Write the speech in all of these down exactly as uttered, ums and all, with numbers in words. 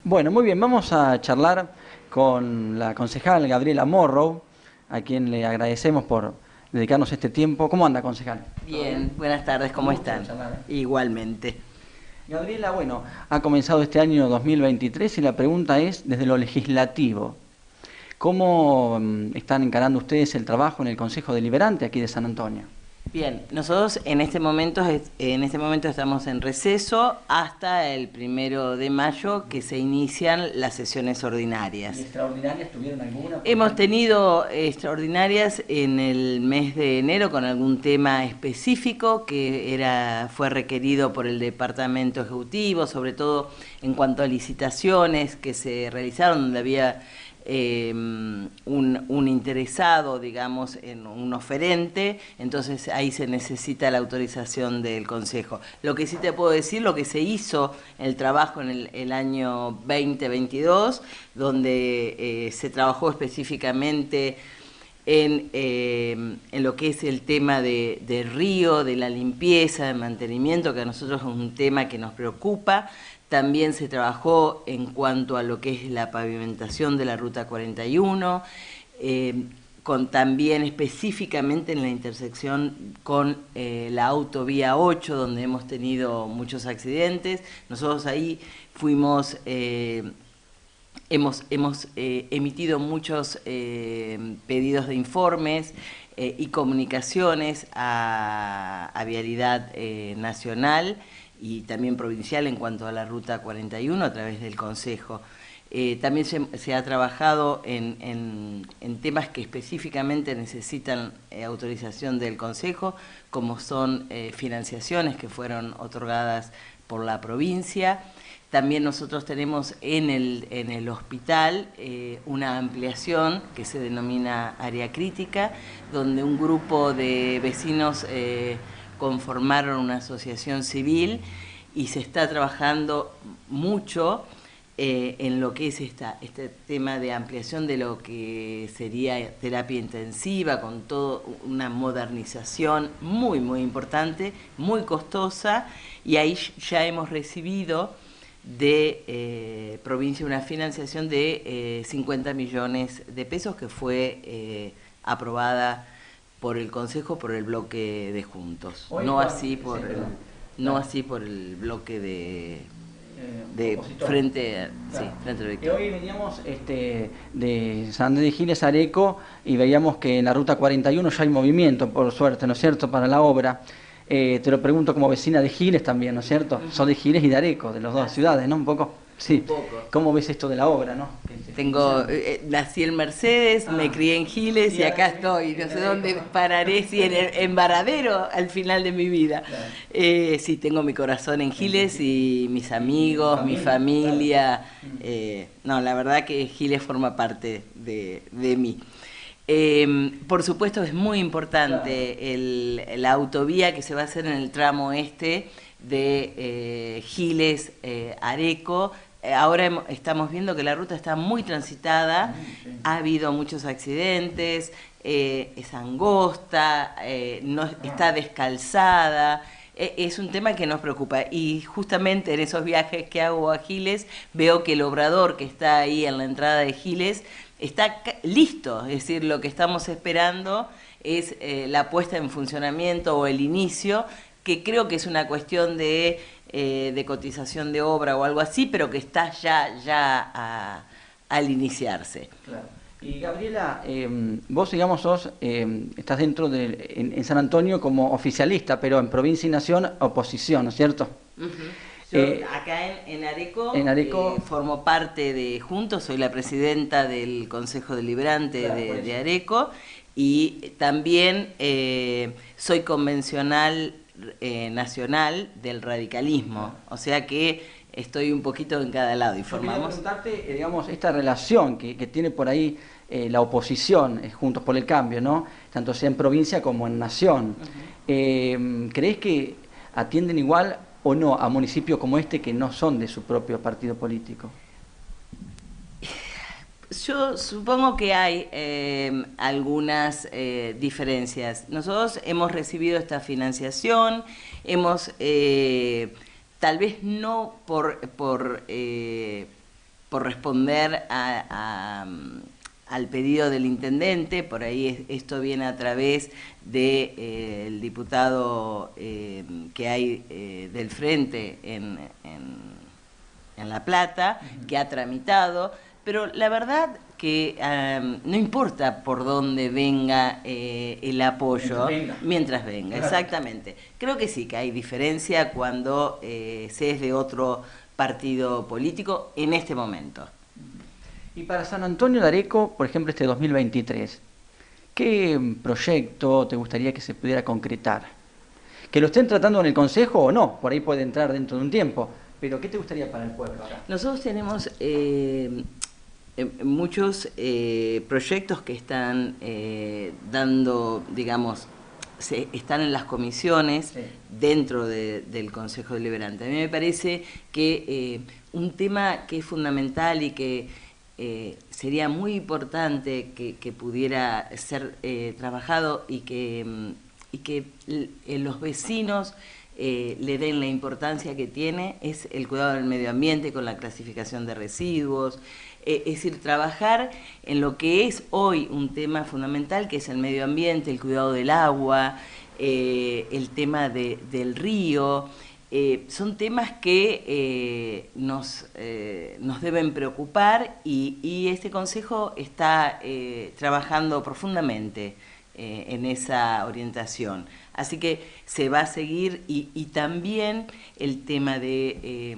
Bueno, muy bien, vamos a charlar con la concejal Gabriela Morrow, a quien le agradecemos por dedicarnos este tiempo. ¿Cómo anda, concejal? Bien, buenas tardes, ¿cómo están? Charlar, ¿eh? Igualmente. Gabriela, bueno, ha comenzado este año dos mil veintitrés y la pregunta es, desde lo legislativo, ¿cómo mm, están encarando ustedes el trabajo en el Consejo Deliberante aquí de San Antonio? Bien, nosotros en este momento en este momento estamos en receso hasta el primero de mayo, que se inician las sesiones ordinarias. ¿Y extraordinarias tuvieron alguna? Hemos tenido extraordinarias en el mes de enero con algún tema específico que era fue requerido por el Departamento Ejecutivo, sobre todo en cuanto a licitaciones que se realizaron donde había Eh, un, un interesado, digamos, en un oferente, entonces ahí se necesita la autorización del Consejo. Lo que sí te puedo decir, lo que se hizo, el trabajo en el, el año veinte veintidós, donde eh, se trabajó específicamente en, eh, en lo que es el tema de, de río, de la limpieza, de mantenimiento, que a nosotros es un tema que nos preocupa. También se trabajó en cuanto a lo que es la pavimentación de la Ruta cuarenta y uno, eh, con, también específicamente en la intersección con eh, la autovía ocho, donde hemos tenido muchos accidentes. Nosotros ahí fuimos, eh, hemos, hemos eh, emitido muchos eh, pedidos de informes eh, y comunicaciones a, a Vialidad eh, Nacional y también provincial en cuanto a la Ruta cuarenta y uno a través del Consejo. Eh, también se, se ha trabajado en, en, en temas que específicamente necesitan eh, autorización del Consejo, como son eh, financiaciones que fueron otorgadas por la provincia. También nosotros tenemos en el, en el hospital eh, una ampliación que se denomina área crítica, donde un grupo de vecinos eh, conformaron una asociación civil y se está trabajando mucho eh, en lo que es esta, este tema de ampliación de lo que sería terapia intensiva, con toda una modernización muy, muy importante, muy costosa, y ahí ya hemos recibido de eh, provincia una financiación de eh, cincuenta millones de pesos que fue eh, aprobada por el Consejo, por el bloque de Juntos, Hoy no así por el, no así por el bloque de, de frente, claro. sí, frente al Victoria. Hoy veníamos este, de San Andrés de Giles a Areco y veíamos que en la Ruta cuarenta y uno ya hay movimiento, por suerte, ¿no es cierto?, para la obra. Eh, te lo pregunto como vecina de Giles también, ¿no es cierto? Uh-huh. Son de Giles y de Areco, de las dos ciudades, ¿no? Un poco. Sí. Un poco. ¿Cómo ves esto de la obra, no? Tengo, eh, nací en Mercedes, ah, me crié en Giles y, y acá estoy. No sé dónde pararé, si en, en Varadero al final de mi vida. Claro. Eh, sí, tengo mi corazón en Giles y mis amigos, mi familia. Eh, no, la verdad que Giles forma parte de, de mí. Eh, por supuesto es muy importante el, la autovía que se va a hacer en el tramo este de eh, Giles, eh, Areco. Ahora estamos viendo que la ruta está muy transitada, ha habido muchos accidentes, eh, es angosta, eh, no, está descalzada, eh, es un tema que nos preocupa. Y justamente en esos viajes que hago a Giles, veo que el obrador que está ahí en la entrada de Giles está listo, es decir, lo que estamos esperando es eh, la puesta en funcionamiento o el inicio, que creo que es una cuestión de... Eh, de cotización de obra o algo así, pero que está ya, ya a, al iniciarse. Claro. Y Gabriela, eh, vos digamos sos, eh, estás dentro de en, en San Antonio como oficialista, pero en provincia y nación oposición, ¿no es cierto? Uh-huh. Yo eh, acá en, en Areco, en Areco eh, formo parte de Juntos, soy la presidenta del Consejo Deliberante claro, de, de Areco, y también eh, soy convencional Eh, nacional del radicalismo, o sea que estoy un poquito en cada lado y formamos. Yo quería preguntarte, digamos, esta relación que, que tiene por ahí eh, la oposición, eh, Juntos por el Cambio, ¿no? Tanto sea en provincia como en nación. Uh-huh. eh, ¿Crees que atienden igual o no a municipios como este que no son de su propio partido político? Yo supongo que hay eh, algunas eh, diferencias. Nosotros hemos recibido esta financiación, hemos, eh, tal vez no por, por eh, por responder a, a, al pedido del intendente. Por ahí es, esto viene a través del de, eh, diputado eh, que hay eh, del Frente en, en, en La Plata, que ha tramitado, pero la verdad que um, no importa por dónde venga eh, el apoyo, mientras venga, mientras venga claro. Exactamente. Creo que sí, que hay diferencia cuando eh, se es de otro partido político en este momento. Y para San Antonio de Areco, por ejemplo, este dos mil veintitrés, ¿qué proyecto te gustaría que se pudiera concretar? ¿Que lo estén tratando en el Consejo o no? Por ahí puede entrar dentro de un tiempo. Pero ¿qué te gustaría para el pueblo ahora? Nosotros tenemos eh, muchos eh, proyectos que están eh, dando, digamos, se, están en las comisiones sí. dentro de, del Consejo Deliberante. A mí me parece que eh, un tema que es fundamental y que eh, sería muy importante que, que pudiera ser eh, trabajado y que, y que los vecinos eh, le den la importancia que tiene es el cuidado del medio ambiente con la clasificación de residuos. Es decir, trabajar en lo que es hoy un tema fundamental, que es el medio ambiente, el cuidado del agua, eh, el tema de, del río. Eh, son temas que eh, nos, eh, nos deben preocupar y, y este Consejo está eh, trabajando profundamente eh, en esa orientación. Así que se va a seguir y, y también el tema de... Eh,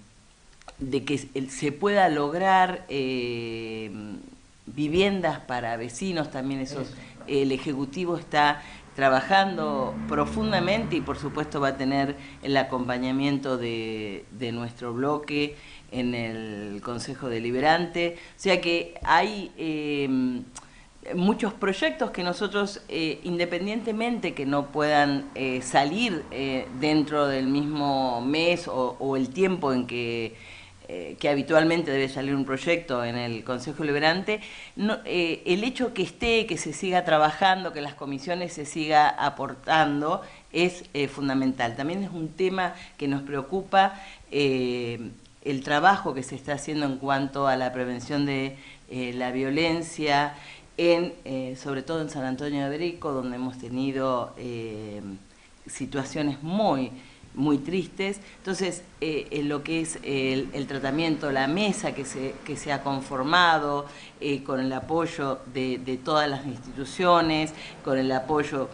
de que se pueda lograr eh, viviendas para vecinos, también esos, el Ejecutivo está trabajando profundamente y por supuesto va a tener el acompañamiento de, de nuestro bloque en el Consejo Deliberante, o sea que hay eh, muchos proyectos que nosotros, eh, independientemente que no puedan eh, salir eh, dentro del mismo mes o, o el tiempo en que Eh, que habitualmente debe salir un proyecto en el Consejo Deliberante, no, eh, el hecho que esté, que se siga trabajando, que las comisiones se siga aportando, es eh, fundamental. También es un tema que nos preocupa, eh, el trabajo que se está haciendo en cuanto a la prevención de eh, la violencia, en, eh, sobre todo en San Antonio de Areco, donde hemos tenido eh, situaciones muy... muy tristes. Entonces, eh, en lo que es el, el tratamiento, la mesa que se, que se ha conformado, eh, con el apoyo de, de todas las instituciones, con el apoyo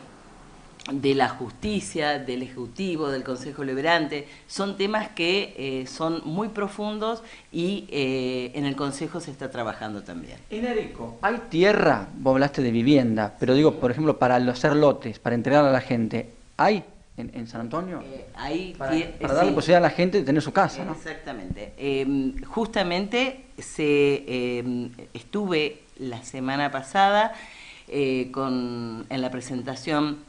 de la justicia, del Ejecutivo, del Consejo Deliberante, son temas que eh, son muy profundos y eh, en el Consejo se está trabajando también. En Areco, ¿hay tierra? Vos hablaste de vivienda, pero digo, por ejemplo, para hacer lotes, para entregar a la gente, ¿hay? En, en San Antonio, eh, ahí, para, para darle sí. posibilidad a la gente de tener su casa, ¿no? Exactamente. Eh, justamente se eh, estuve la semana pasada eh, con, en la presentación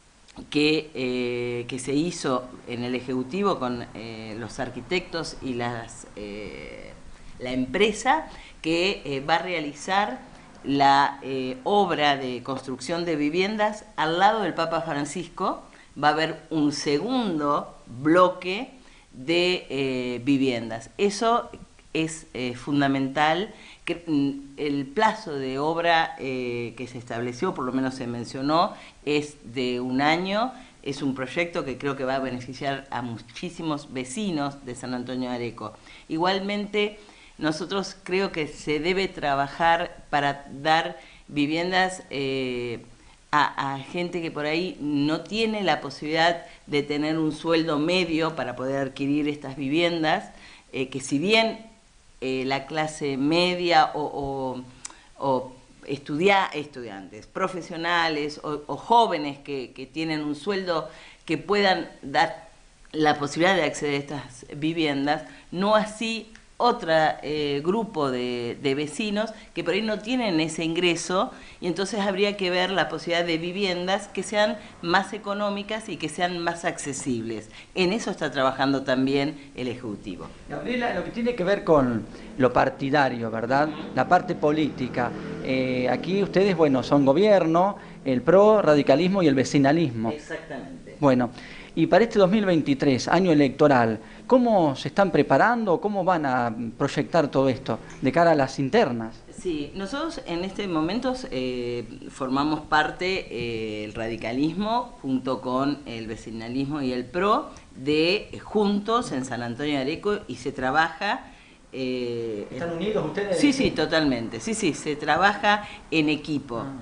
que, eh, que se hizo en el Ejecutivo con eh, los arquitectos y las, eh, la empresa que eh, va a realizar la eh, obra de construcción de viviendas al lado del Papa Francisco. Va a haber un segundo bloque de eh, viviendas. Eso es eh, fundamental, que el plazo de obra eh, que se estableció, por lo menos se mencionó, es de un año. Es un proyecto que creo que va a beneficiar a muchísimos vecinos de San Antonio de Areco. Igualmente, nosotros creo que se debe trabajar para dar viviendas eh, A, a gente que por ahí no tiene la posibilidad de tener un sueldo medio para poder adquirir estas viviendas, eh, que si bien eh, la clase media o, o, o estudia, estudiantes, profesionales o, o jóvenes que, que tienen un sueldo que puedan dar la posibilidad de acceder a estas viviendas, no así otro eh, grupo de, de vecinos que por ahí no tienen ese ingreso y entonces habría que ver la posibilidad de viviendas que sean más económicas y que sean más accesibles. En eso está trabajando también el Ejecutivo. Gabriela, lo que tiene que ver con lo partidario, ¿verdad? La parte política. Eh, aquí ustedes, bueno, son gobierno, el P R O, radicalismo y el vecinalismo. Exactamente. Bueno, Y para este dos mil veintitrés, año electoral, ¿cómo se están preparando? ¿Cómo van a proyectar todo esto de cara a las internas? Sí, nosotros en este momento eh, formamos parte eh, el radicalismo junto con el vecinalismo y el P R O de eh, Juntos en San Antonio de Areco, y se trabaja... Eh, ¿Están unidos ustedes? Sí, sí, totalmente. Sí, sí, se trabaja en equipo. Ah.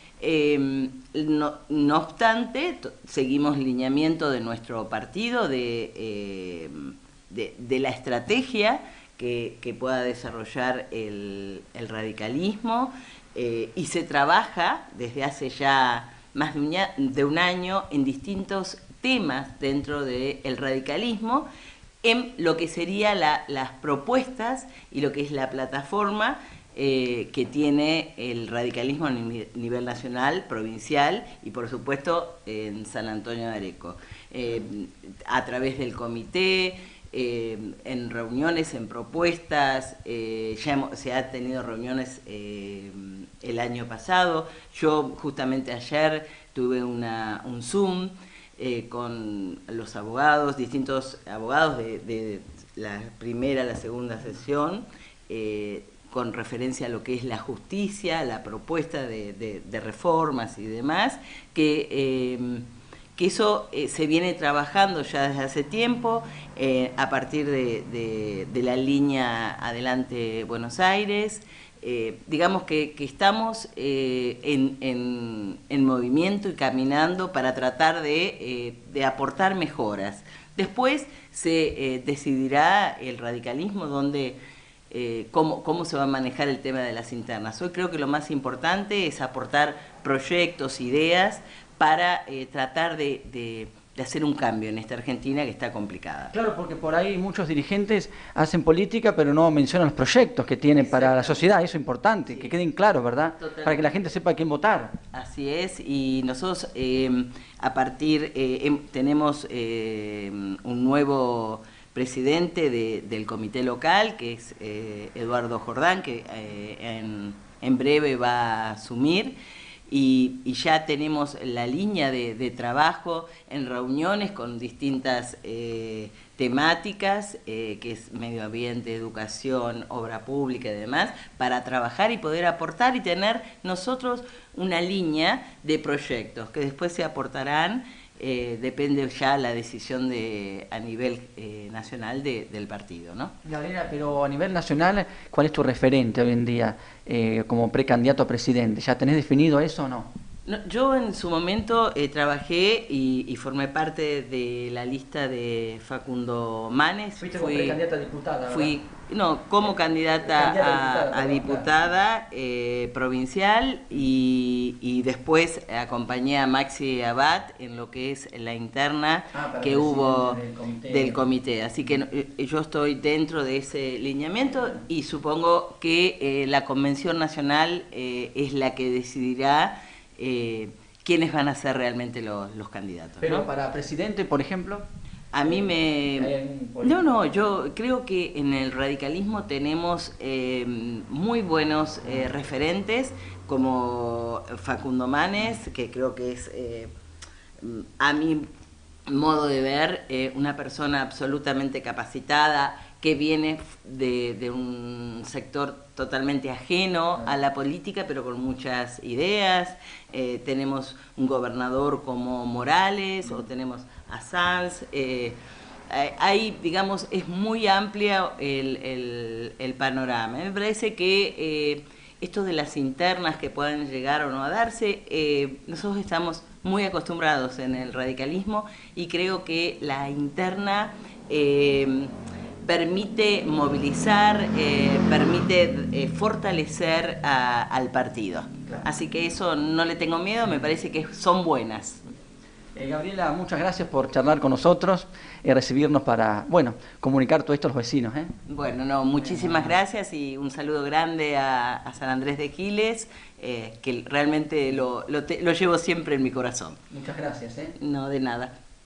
Eh, no, no obstante, seguimos lineamiento de nuestro partido, de, eh, de, de la estrategia que, que pueda desarrollar el, el radicalismo, eh, y se trabaja desde hace ya más de un, de un año en distintos temas dentro del radicalismo, en lo que serían la, las propuestas y lo que es la plataforma eh, que tiene el radicalismo a nivel nacional, provincial y por supuesto en San Antonio de Areco. Eh, a través del comité, eh, en reuniones, en propuestas, eh, ya hemos, se ha tenido reuniones eh, el año pasado. Yo justamente ayer tuve una, un Zoom Eh, con los abogados, distintos abogados de, de la primera, la segunda sesión, eh, con referencia a lo que es la justicia, la propuesta de, de, de reformas y demás, que, eh, que eso eh, se viene trabajando ya desde hace tiempo, eh, a partir de, de, de la línea Adelante Buenos Aires. Eh, digamos que, que estamos eh, en, en, en movimiento y caminando para tratar de, eh, de aportar mejoras. Después se eh, decidirá el radicalismo donde, eh, cómo, cómo se va a manejar el tema de las internas. Hoy creo que lo más importante es aportar proyectos, ideas para eh, tratar de, de de hacer un cambio en esta Argentina que está complicada. Claro, porque por ahí muchos dirigentes hacen política, pero no mencionan los proyectos que tienen para la sociedad. Eso es importante, sí, que queden claros, ¿verdad? Totalmente. Para que la gente sepa a quién votar. Así es, y nosotros eh, a partir, eh, tenemos eh, un nuevo presidente de, del comité local, que es eh, Eduardo Jordán, que eh, en, en breve va a asumir. Y, y ya tenemos la línea de, de trabajo en reuniones con distintas eh, temáticas, eh, que es medio ambiente, educación, obra pública y demás, para trabajar y poder aportar y tener nosotros una línea de proyectos que después se aportarán. Eh, depende ya la decisión de a nivel eh, nacional de, del partido, ¿no? Gabriela, pero a nivel nacional, ¿cuál es tu referente hoy en día eh, como precandidato a presidente? ¿Ya tenés definido eso o no? No, yo en su momento eh, trabajé y, y formé parte de la lista de Facundo Manes. ¿Fuiste como precandidata a diputada? Fui, no, como candidata, candidata a, a diputada eh, provincial y, y después acompañé a Maxi Abad en lo que es la interna ah, que hubo del comité. del comité. Así que eh, yo estoy dentro de ese lineamiento y supongo que eh, la Convención Nacional eh, es la que decidirá Eh, quiénes van a ser realmente los, los candidatos. Pero ¿no? Para presidente, por ejemplo, a mí me... No, no, yo creo que en el radicalismo tenemos eh, muy buenos eh, referentes como Facundo Manes, que creo que es, eh, a mi modo de ver, eh, una persona absolutamente capacitada, que viene de, de un sector totalmente ajeno a la política, pero con muchas ideas. Eh, tenemos un gobernador como Morales, o tenemos a Sanz. Eh, hay, digamos, es muy amplia el, el, el panorama. Me parece que eh, esto de las internas que puedan llegar o no a darse, eh, nosotros estamos muy acostumbrados en el radicalismo y creo que la interna Eh, permite movilizar, eh, permite eh, fortalecer a, al partido. Claro. Así que eso no le tengo miedo, me parece que son buenas. Eh, Gabriela, muchas gracias por charlar con nosotros y eh, recibirnos para, bueno, comunicar todo esto a los vecinos. ¿eh? Bueno, no, muchísimas gracias y un saludo grande a, a San Andrés de Giles, eh, que realmente lo, lo, te, lo llevo siempre en mi corazón. Muchas gracias. ¿eh? No, de nada.